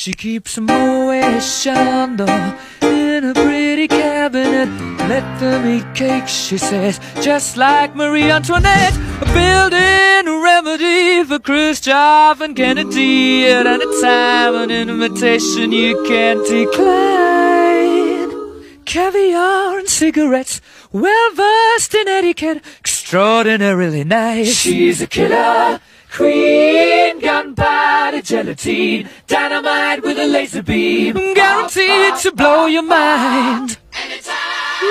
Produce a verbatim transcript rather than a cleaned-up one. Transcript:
She keeps a Moet Chandon in a pretty cabinet. Let them eat cake, she says, just like Marie Antoinette. Building a remedy for Khrushchev and Kennedy at any time, an invitation you can't decline. Caviar and cigarettes, well versed in etiquette, extraordinarily nice. She's a killer queen, gunpowder gelatine, dynamite with a laser beam, guaranteed to blow your mind.